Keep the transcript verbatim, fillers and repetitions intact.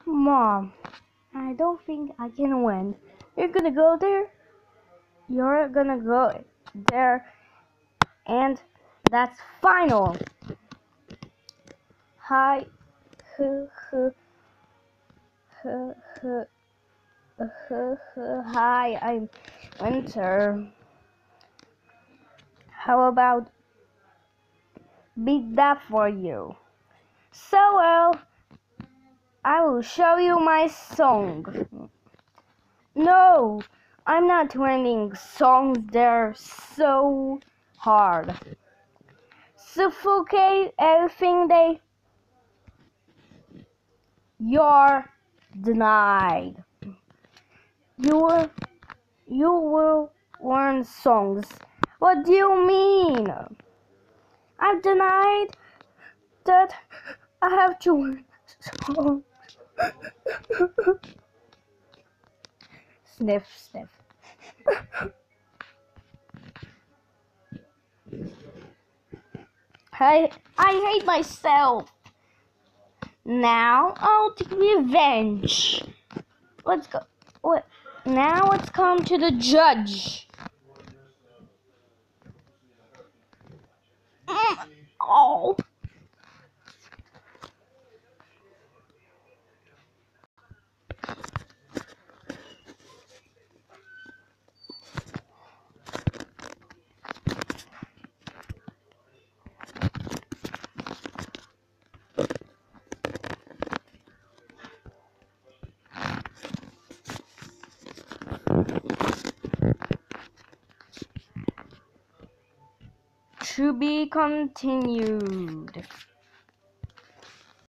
Mom, I don't think I can win. You're gonna go there? You're gonna go there, and that's final. Hi, huh, huh, huh, huh, huh, huh. Hi, I'm Winter. How about beat that for you? So well, I will show you my song. No, I'm not learning songs. They're so hard. Suffocate everything they. You're denied. You will, you will learn songs. What do you mean? I'm denied that I have to learn songs. Sniff, sniff. I, I hate myself. Now I'll take revenge. Let's go. What? Now let's come to the judge. Mm, oh. To be continued.